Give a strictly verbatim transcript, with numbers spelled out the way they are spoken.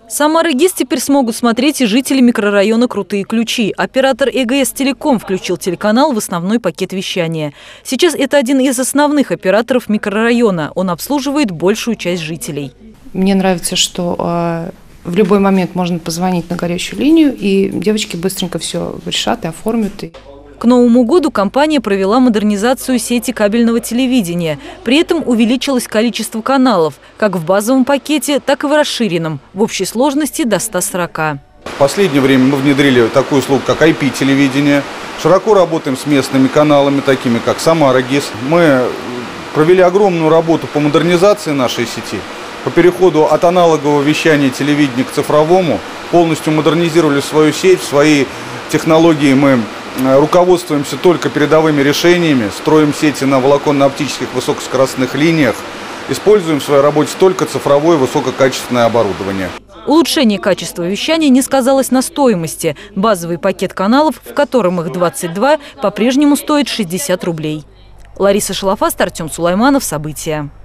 Самары ГИС теперь смогут смотреть и жители микрорайона Крутые Ключи. Оператор ЭГС Телеком включил телеканал в основной пакет вещания. Сейчас это один из основных операторов микрорайона. Он обслуживает большую часть жителей. Мне нравится, что э, в любой момент можно позвонить на горячую линию, и девочки быстренько все решат и оформят. К Новому году компания провела модернизацию сети кабельного телевидения. При этом увеличилось количество каналов, как в базовом пакете, так и в расширенном, в общей сложности до ста сорока. В последнее время мы внедрили такую услугу, как ай пи-телевидение. Широко работаем с местными каналами, такими как Самара ГИС. Мы провели огромную работу по модернизации нашей сети, по переходу от аналогового вещания телевидения к цифровому. Полностью модернизировали свою сеть, свои технологии мы руководствуемся только передовыми решениями, строим сети на волоконно-оптических высокоскоростных линиях, используем в своей работе только цифровое высококачественное оборудование. Улучшение качества вещания не сказалось на стоимости. Базовый пакет каналов, в котором их двадцать два, по-прежнему стоит шестьдесят рублей. Лариса Шалафаст, Артем Сулайманов. События.